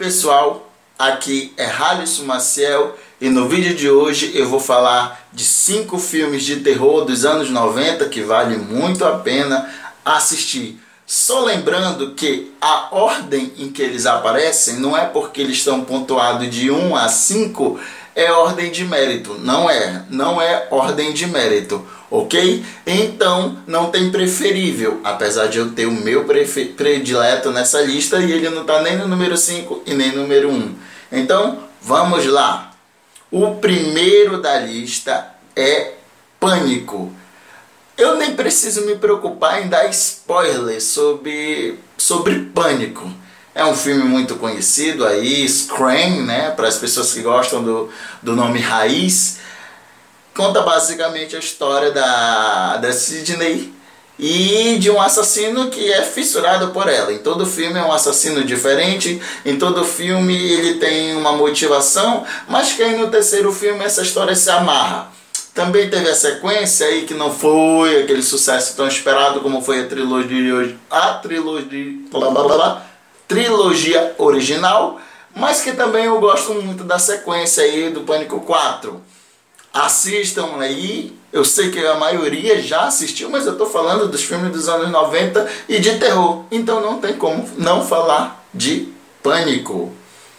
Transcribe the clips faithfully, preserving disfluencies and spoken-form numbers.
Pessoal, aqui é Halisson Maciel e no vídeo de hoje eu vou falar de cinco filmes de terror dos anos noventa que vale muito a pena assistir. Só lembrando que a ordem em que eles aparecem não é porque eles estão pontuados de um a cinco, é ordem de mérito, não é, não é ordem de mérito, ok? Então não tem preferível, apesar de eu ter o meu predileto nessa lista e ele não está nem no número cinco e nem no número um. Então vamos lá. O primeiro da lista é Pânico. Eu nem preciso me preocupar em dar spoilers sobre, sobre Pânico. É um filme muito conhecido aí, Scream, né? Para as pessoas que gostam do, do nome raiz. Conta basicamente a história da, da Sidney e de um assassino que é fissurado por ela. Em todo filme é um assassino diferente, em todo filme ele tem uma motivação, mas que aí no terceiro filme essa história se amarra. Também teve a sequência aí que não foi aquele sucesso tão esperado como foi a trilogia, a trilogia, blá, blá, blá, blá, trilogia original, mas que também eu gosto muito da sequência aí do Pânico quatro. Assistam aí, eu sei que a maioria já assistiu, mas eu estou falando dos filmes dos anos noventa e de terror, então não tem como não falar de Pânico.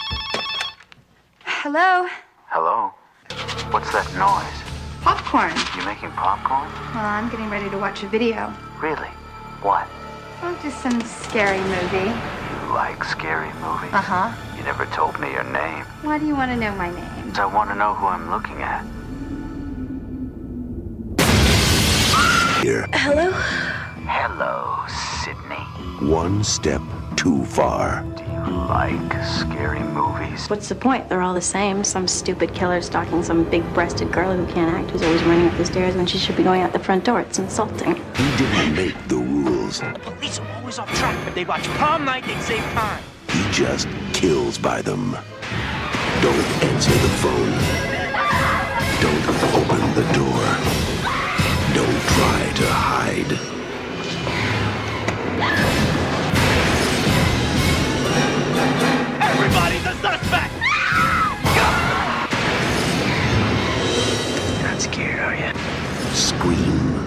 Hello? Hello? What's that noise? Popcorn. You making popcorn? Well, I'm getting ready to watch a video. Really? What? Oh, just some scary movie. You like scary movies? Uh-huh. You never told me your name. Why do you want to know my name? I want to know who I'm looking at. Here. Hello? Hello, Sydney. One step too far. Do you like scary movies? What's the point? They're all the same. Some stupid killer stalking some big-breasted girl who can't act, who's always running up the stairs when she should be going out the front door. It's insulting. He didn't make the rules. The police are always off track. If they watch prom night, they'd save time. He just kills by them. Don't answer the phone. Don't open the door. Don't try to hide. Everybody's a suspect! You're not scared, are you? Scream.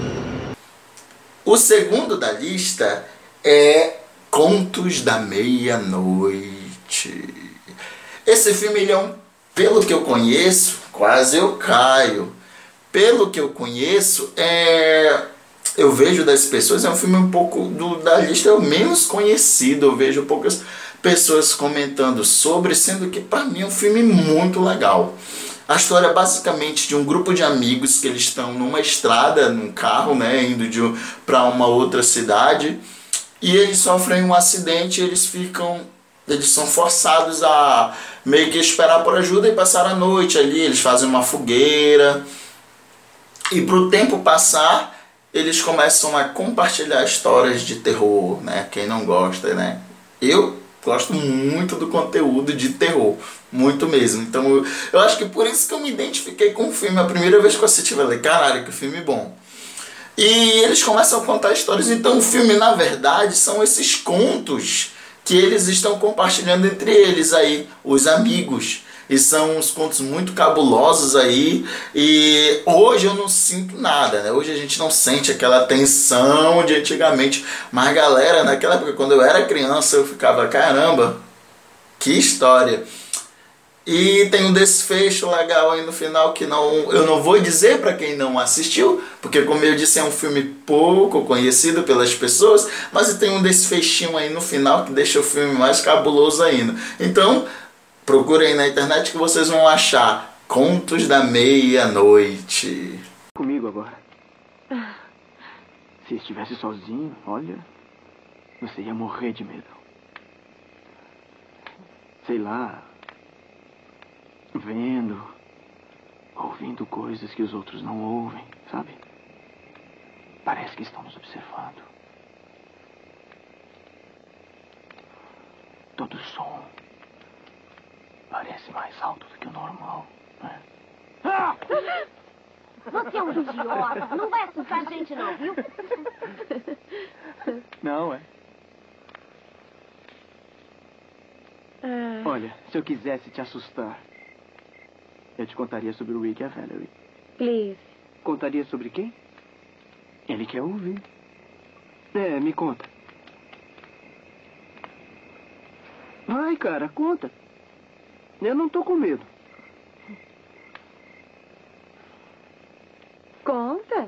O segundo da lista é Contos da Meia-Noite. Esse filme, ele é um, pelo que eu conheço, quase eu caio. Pelo que eu conheço, é, eu vejo das pessoas, é um filme um pouco do, da lista menos conhecido. Eu vejo poucas pessoas comentando sobre, sendo que para mim é um filme muito legal. A história é basicamente de um grupo de amigos que eles estão numa estrada, num carro, né, indo para uma outra cidade, e eles sofrem um acidente e eles ficam, eles são forçados a meio que esperar por ajuda e passar a noite ali. Eles fazem uma fogueira e para o tempo passar eles começam a compartilhar histórias de terror, né? Quem não gosta, né? Eu gosto muito do conteúdo de terror, muito mesmo. Então eu, eu acho que por isso que eu me identifiquei com o filme. A primeira vez que eu assisti, eu falei, caralho, que filme bom. E eles começam a contar histórias. Então o filme, na verdade, são esses contos que eles estão compartilhando entre eles aí, os amigos. E são uns contos muito cabulosos aí. E hoje eu não sinto nada, né? Hoje a gente não sente aquela tensão de antigamente. Mas galera, naquela época, quando eu era criança, eu ficava, caramba, que história. E tem um desfecho legal aí no final que não, eu não vou dizer para quem não assistiu, porque como eu disse, é um filme pouco conhecido pelas pessoas, mas tem um desfechinho aí no final que deixa o filme mais cabuloso ainda. Então procurem na internet que vocês vão achar Contos da Meia-Noite. Comigo agora. Se estivesse sozinho, olha, você ia morrer de medo. Sei lá, vendo, ouvindo coisas que os outros não ouvem, sabe? Parece que estão nos observando. Todo som parece mais alto do que o normal, né? Ah! Você é um idiota. Não vai assustar a gente não, viu? Não, é. Uh, Olha, se eu quisesse te assustar, eu te contaria sobre o Rick e a Valerie. Please. Contaria sobre quem? Ele quer ouvir. É, me conta. Vai, cara, conta. Eu não tô com medo. Conta.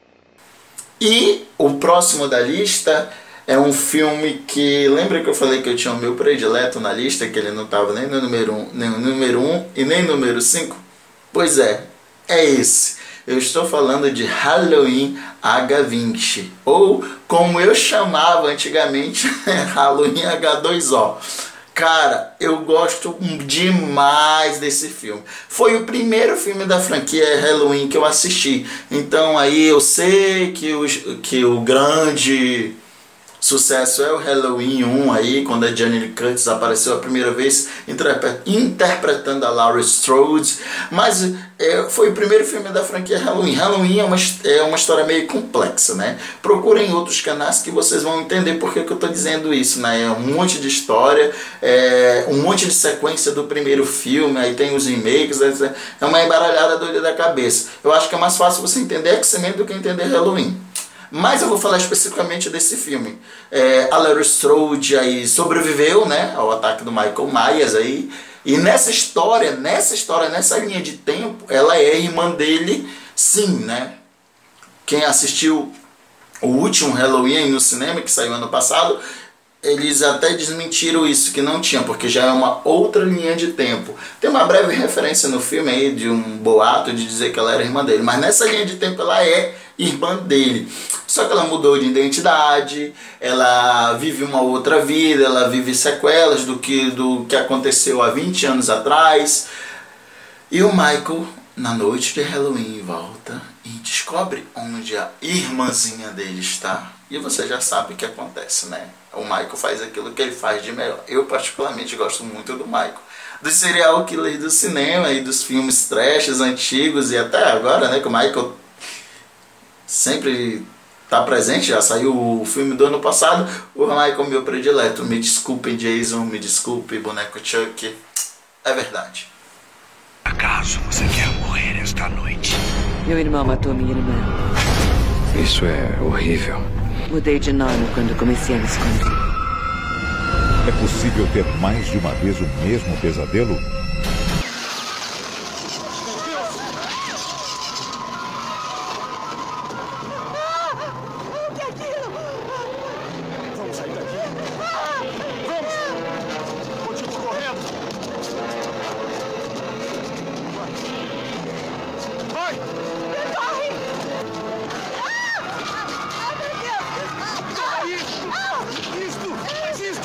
E o próximo da lista é um filme que... Lembra que eu falei que eu tinha o meu predileto na lista? Que ele não estava nem no número um, nem no número um e nem no número cinco? Pois é, é esse. Eu estou falando de Halloween H vinte. Ou, como eu chamava antigamente, Halloween H dois O. Cara, eu gosto demais desse filme. Foi o primeiro filme da franquia Halloween que eu assisti. Então aí eu sei que o, que o grande sucesso é o Halloween um aí, quando a Jamie Lee Curtis apareceu a primeira vez interpretando a Laurie Strode. Mas é, foi o primeiro filme da franquia Halloween. Halloween é uma, é uma história meio complexa, né? Procurem outros canais que vocês vão entender por que que eu estou dizendo isso, né? É um monte de história, é, um monte de sequência do primeiro filme, aí tem os remakes, é uma embaralhada doida da cabeça. Eu acho que é mais fácil você entender X-Men do que entender Halloween. Mas eu vou falar especificamente desse filme. É, a Laurie Strode aí sobreviveu, né, ao ataque do Michael Myers aí. E nessa história, nessa história, nessa linha de tempo, ela é irmã dele, sim, né? Quem assistiu o último Halloween no cinema, que saiu ano passado, eles até desmentiram isso, que não tinha, porque já é uma outra linha de tempo. Tem uma breve referência no filme aí de um boato de dizer que ela era irmã dele, mas nessa linha de tempo ela é irmã dele. Só que ela mudou de identidade, ela vive uma outra vida, ela vive sequelas do que, do que aconteceu há vinte anos atrás. E o Michael, na noite de Halloween, volta e descobre onde a irmãzinha dele está. E você já sabe o que acontece, né? O Michael faz aquilo que ele faz de melhor. Eu particularmente gosto muito do Michael. Dos serial killers do cinema e dos filmes trashes antigos e até agora, né? Que o Michael sempre está presente. Já saiu o filme do ano passado. O Michael, meu predileto. Me desculpe, Jason. Me desculpe, boneco Chuck. É verdade. Acaso você quer morrer esta noite? Meu irmão matou minha irmã. Isso é horrível. Mudei de nome quando comecei a me esconder. É possível ter mais de uma vez o mesmo pesadelo? Vamos sair daqui. Vamos! Continua correndo. Vai! Corre! Isto! Faz isto!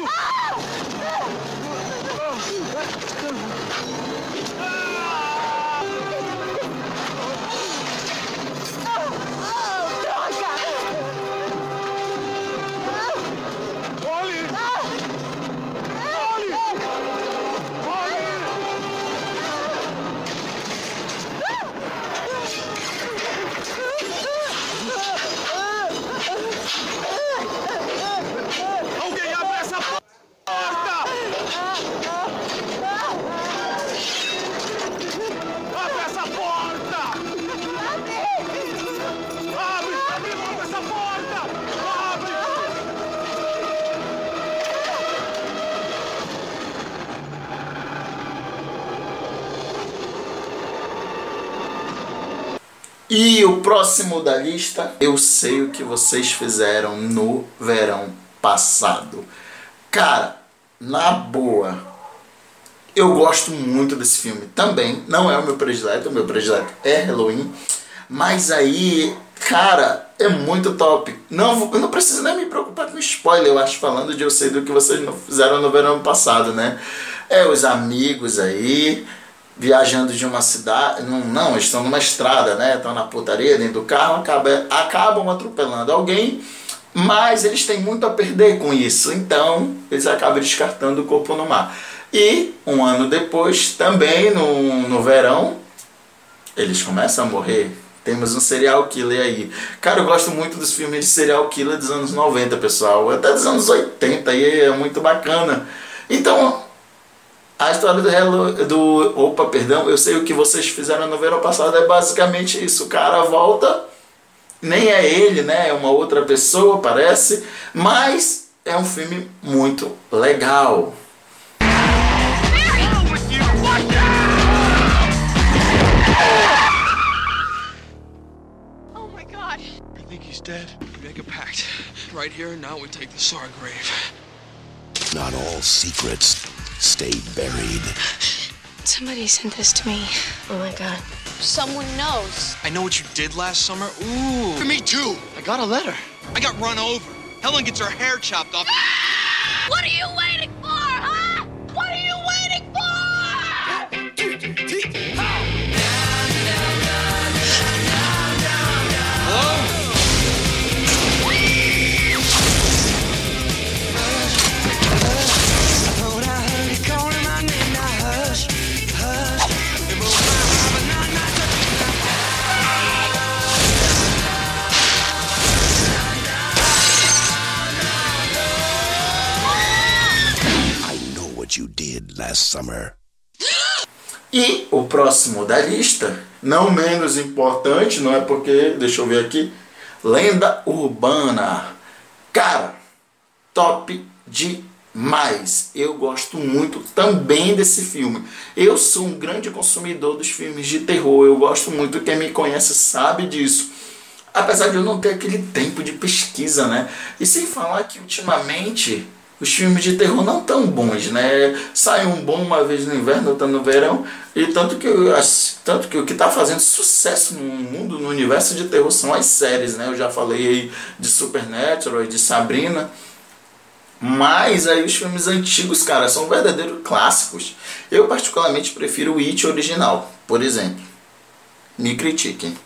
Alguém abre essa porta! Abre essa porta! Abre! Abre! Abre logo essa porta! Abre! E o próximo da lista, eu sei o que vocês fizeram no verão passado. Cara, na boa, eu gosto muito desse filme também. Não é o meu predileto, o meu predileto é Halloween. Mas aí, cara, é muito top. Não, eu não preciso nem me preocupar com spoiler, eu acho, falando de eu sei do que vocês fizeram no verão passado, né? É os amigos aí viajando de uma cidade, não, não, estão numa estrada, né? Estão na putaria dentro do carro, acabam, acabam atropelando alguém, mas eles têm muito a perder com isso, então eles acabam descartando o corpo no mar. E um ano depois, também no, no verão, eles começam a morrer. Temos um serial killer aí. Cara, eu gosto muito dos filmes de serial killer dos anos noventa, pessoal, até dos anos oitenta, aí é muito bacana. Então, a história do, Hello, do... Opa, perdão, eu sei o que vocês fizeram no verão passado, é basicamente isso. O cara volta, nem é ele, né? É uma outra pessoa, parece. Mas é um filme muito legal. Oh my God. I think he's dead. We make a pact. Right here and now we take the Sargrave. Not all secrets stay buried. Somebody sent this to me. Oh my God. Someone knows. I know what you did last summer. Ooh. Me too. I got a letter. I got run over. Helen gets her hair chopped off. What are you waiting for, huh? What are you waiting for? You did last summer. E o próximo da lista, não menos importante, não é porque, deixa eu ver aqui, Lenda Urbana. Cara, top demais. Eu gosto muito também desse filme. Eu sou um grande consumidor dos filmes de terror. Eu gosto muito, quem me conhece sabe disso. Apesar de eu não ter aquele tempo de pesquisa, né? E sem falar que ultimamente os filmes de terror não tão bons, né? Sai um bom uma vez no inverno, outro no verão. E tanto que, tanto que o que está fazendo sucesso no mundo, no universo de terror, são as séries, né? Eu já falei aí de Supernatural e de Sabrina. Mas aí os filmes antigos, cara, são verdadeiros clássicos. Eu particularmente prefiro o It original, por exemplo. Me critiquem.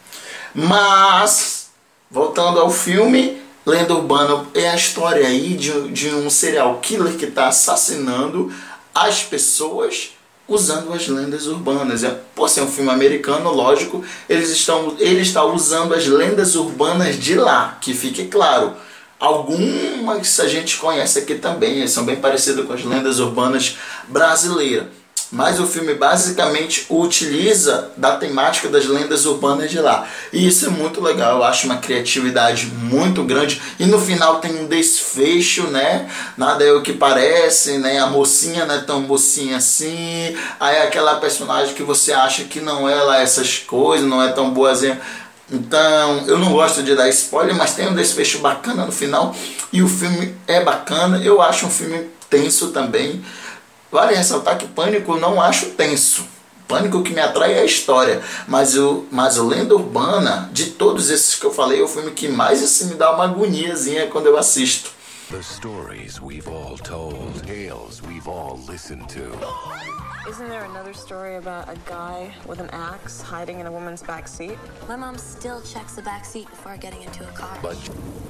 Mas, voltando ao filme, Lenda Urbana é a história aí de, de um serial killer que está assassinando as pessoas usando as lendas urbanas. Por ser um filme americano, lógico, eles estão, ele está usando as lendas urbanas de lá, que fique claro. Algumas a gente conhece aqui também, eles são bem parecidos com as lendas urbanas brasileiras. Mas o filme basicamente utiliza da temática das lendas urbanas de lá. E isso é muito legal, eu acho uma criatividade muito grande. E no final tem um desfecho, né? Nada é o que parece, né? A mocinha não é tão mocinha assim. Aí aquela personagem que você acha que não é lá essas coisas, não é tão boazinha. Então, eu não gosto de dar spoiler, mas tem um desfecho bacana no final. E o filme é bacana, eu acho um filme tenso também. Vale ressaltar que Pânico eu não acho tenso. Pânico que me atrai é a história. Mas o, mas o Lenda Urbana, de todos esses que eu falei, é o filme que mais assim, me dá uma agoniazinha quando eu assisto. The stories we've all told, tales we've all listened to. Isn't there another story about a guy with an axe hiding in a woman's back seat? My mom still checks the back seat before getting into a car. But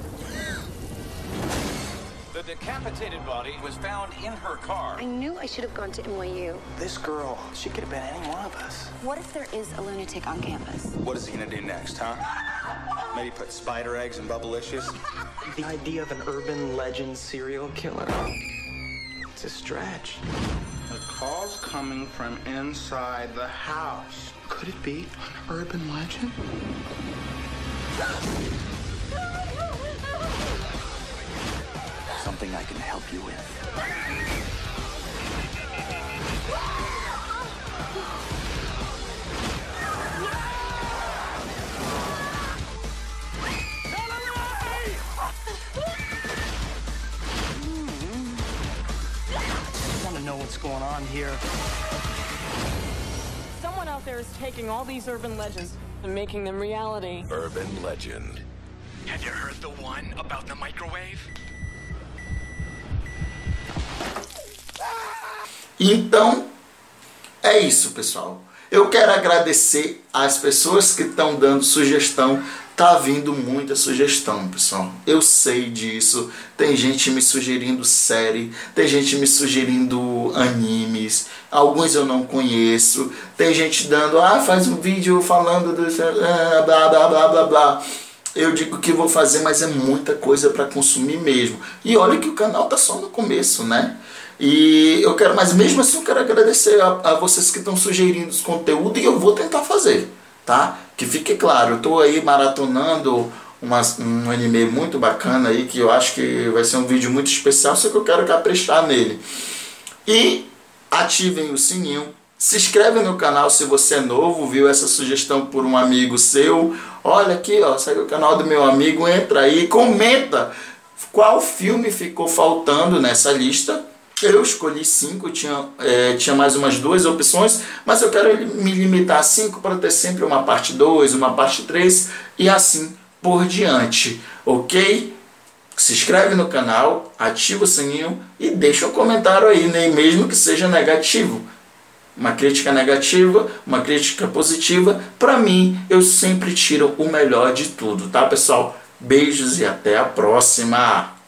the decapitated body was found in her car. I knew I should have gone to N Y U. This girl, she could have been any one of us. What if there is a lunatic on campus? What is he gonna do next, huh? Maybe put spider eggs in Bubblicious? The idea of an urban legend serial killer. It's a stretch. The call's coming from inside the house. Could it be an urban legend? Something I can help you with. I want to know what's going on here. Someone out there is taking all these urban legends and making them reality. Urban legend. Have you heard the one about the microwave? Então, é isso, pessoal. Eu quero agradecer às pessoas que estão dando sugestão. Tá vindo muita sugestão, pessoal. Eu sei disso. Tem gente me sugerindo série, tem gente me sugerindo animes. Alguns eu não conheço. Tem gente dando, ah, faz um vídeo falando do ah, blá blá blá blá blá. Eu digo que vou fazer, mas é muita coisa para consumir mesmo. E olha que o canal tá só no começo, né? E eu quero, mas mesmo assim eu quero agradecer a, a vocês que estão sugerindo os conteúdos e eu vou tentar fazer, tá? Que fique claro, eu tô aí maratonando uma, um anime muito bacana aí, que eu acho que vai ser um vídeo muito especial, só que eu quero caprichar nele. E ativem o sininho, se inscreve no canal se você é novo, viu essa sugestão por um amigo seu. Olha aqui, ó, segue o canal do meu amigo, entra aí, comenta qual filme ficou faltando nessa lista. Eu escolhi cinco, tinha, é, tinha mais umas duas opções, mas eu quero me limitar a cinco para ter sempre uma parte dois, uma parte três e assim por diante, ok? Se inscreve no canal, ativa o sininho e deixa um comentário aí, nem mesmo que seja negativo. Uma crítica negativa, uma crítica positiva, para mim eu sempre tiro o melhor de tudo, tá pessoal? Beijos e até a próxima!